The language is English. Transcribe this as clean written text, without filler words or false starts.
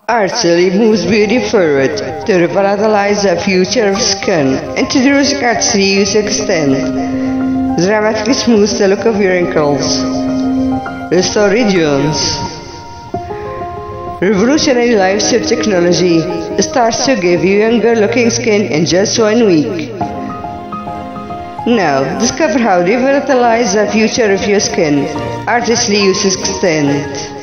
Artistry moves beauty forward to revitalize the future of skin. Introducing Artistry using Xtend. Dramatically smooths the look of your wrinkles. Restore regions. Revolutionary live-shape technology starts to give you younger looking skin in just 1 week. Now, discover how to revitalize the future of your skin. Artistry uses Xtend.